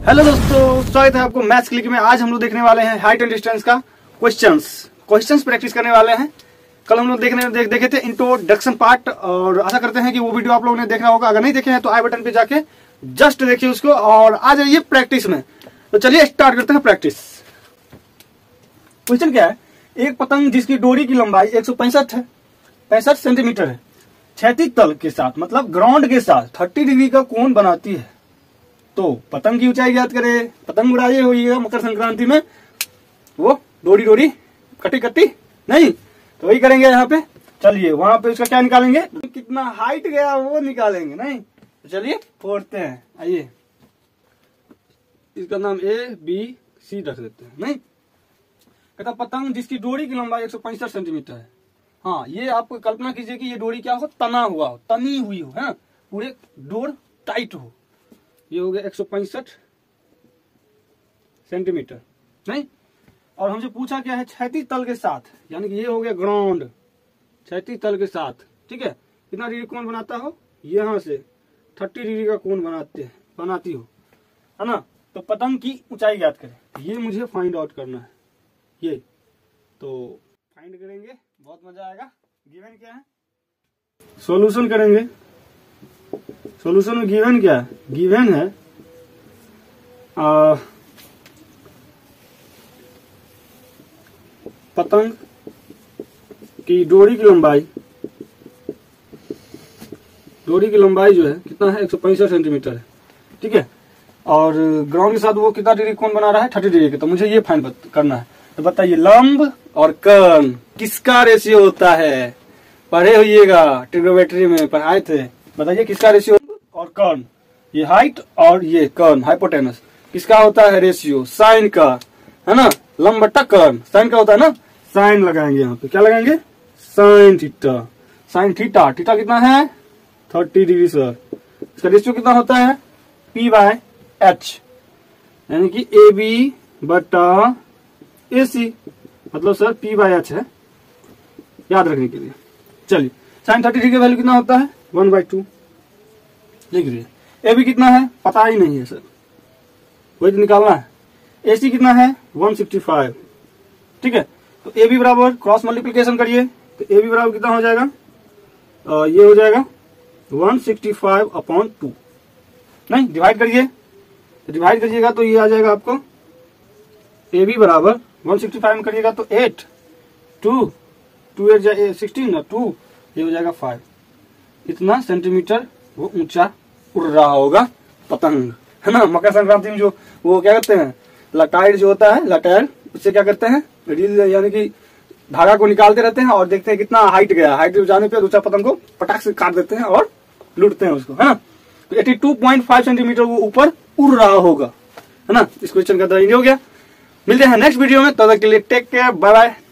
Hello दोस्तों, स्वागत है आपको मैथ्स क्लिक में। आज हम लोग देखने वाले हैं हाइट एंड डिस्टेंस का क्वेश्चंस प्रैक्टिस करने वाले हैं। कल हम लोग देखे थे इंट्रोडक्शन पार्ट, और आशा करते हैं कि वो वीडियो आप लोगों ने देखना होगा। अगर नहीं देखे हैं तो आई बटन पे जाके जस्ट देखिए उसको और आ जाइए प्रैक्टिस में। तो चलिए स्टार्ट करते हैं प्रैक्टिस। क्वेश्चन क्या है, एक पतंग जिसकी डोरी की लंबाई 165 सेंटीमीटर है, क्षैतिज तल के साथ मतलब ग्राउंड के साथ 30 डिग्री का कोण बनाती है, तो पतंग की ऊंचाई ज्ञात करे। पतंग उड़ाई हुई है मकर संक्रांति में, वो डोरी कटी नहीं, तो वही करेंगे यहाँ पे। चलिए वहां पे उसका क्या निकालेंगे, कितना हाइट गया वो निकालेंगे। नहीं तो चलिए फोड़ते हैं। आइए इसका नाम ABC रख देते हैं। नहीं कहता पतंग जिसकी डोरी की लंबाई 165 सेंटीमीटर है। हाँ, ये आप कल्पना कीजिए कि ये डोरी क्या हो, तना हुआ हो, तनी हुई हो, है पूरे डोर टाइट हो। ये हो गया 165 सेंटीमीटर। नहीं, और हमसे पूछा क्या है, क्षैतिज तल के साथ, यानी कि ये हो गया ग्राउंड, क्षैतिज तल के साथ। ठीक है, कितना डिग्री कोण बनाता हो, यहां से 30 डिग्री का कोण बनाती हो, है ना। तो पतंग की ऊंचाई ज्ञात करें, ये मुझे फाइंड आउट करना है। ये तो फाइंड करेंगे, बहुत मजा आएगा। गिवन क्या है, सॉल्यूशन करेंगे। सॉल्यूशन में गिवन क्या है, गिवन है पतंग की डोरी की लंबाई जो है कितना है, 165 सेंटीमीटर है। ठीक है, और ग्राउंड के साथ वो कितना डिग्री कोण बना रहा है, 30 डिग्री का। तो मुझे ये फाइंड करना है। तो बताइए लंब और कर्ण किसका रेशियो होता है, पढ़े होइएगा, ट्रिग्नोमेट्री में पढ़ाए थे। बताइए किसका रेशियो, और कर्ण, ये हाइट और ये कर्ण हाइपोटेनस, किसका होता है रेशियो, साइन का, है ना। लंब बट्टा कर्ण, साइन का होता है ना, साइन लगाएंगे यहाँ पे। क्या लगाएंगे, साइन थीटा। साइन थीटा कितना है, 30 डिग्री सर। इसका रेशियो कितना होता है, P/H, यानी कि AB बटा AC, मतलब सर P/H है, याद रखने के लिए। चलिए साइन 30 डिग्री का वैल्यू कितना होता है, 1/2 लिख लीजिए। AB कितना है पता ही नहीं है सर, वही तो निकालना है। AC कितना है 165। ठीक है, तो AB बराबर क्रॉस मल्टीप्लीकेशन करिए, तो AB बराबर कितना हो जाएगा, ये हो जाएगा 165/2। नहीं, डिवाइड करिए, तो डिवाइड करिएगा तो ये आ जाएगा आपको AB बराबर 165 में करिएगा तो 8, 2 8 16 ना, 2, ये हो जाएगा 5। इतना सेंटीमीटर वो ऊंचा उड़ रहा होगा पतंग, है ना। मकर संक्रांति में जो वो क्या करते हैं, लटाइर जो होता है, लटाइर, उससे क्या करते हैं, रील यानी कि धागा को निकालते रहते हैं और देखते हैं कितना हाइट गया। हाइट जाने पे दूसरा पतंग को पटाख से काट देते हैं और लूटते हैं उसको, है ना। तो 82.5 सेंटीमीटर वो ऊपर उड़ रहा होगा, है ना। इस क्वेश्चन का तो ये हो गया। मिलते हैं नेक्स्ट वीडियो में, तब तक के लिए टेक केयर, बाय बाय।